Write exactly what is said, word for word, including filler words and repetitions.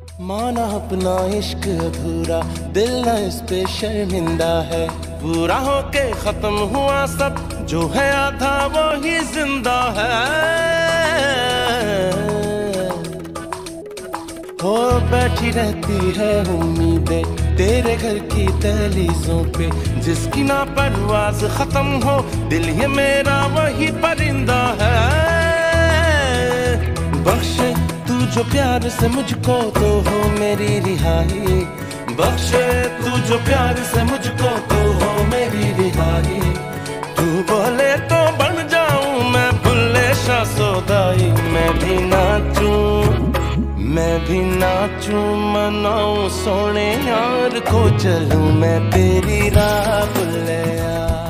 माना अपना इश्क अधूरा, दिल न इस पे शर्मिंदा है। पूरा होके खत्म हुआ सब, जो है आधा वो ही जिंदा है। हो बैठी रहती है उम्मीदें तेरे घर की दहलीजों पे, जिसकी ना परवाज खत्म हो, दिल ये मेरा वही परिंदा है। बख्शे तू जो प्यार से मुझको, तो हो मेरी रिहाई। बख्शे तू जो प्यार से मुझको, तो हो मेरी रिहाई। तू बोले तो बन जाऊं मैं बुल्ले शाह सौदाई। मैं भी नाचूं, मैं भी नाचूं, मनाऊं सोने यार को, चलूं मैं तेरी राह बुल्ले यार।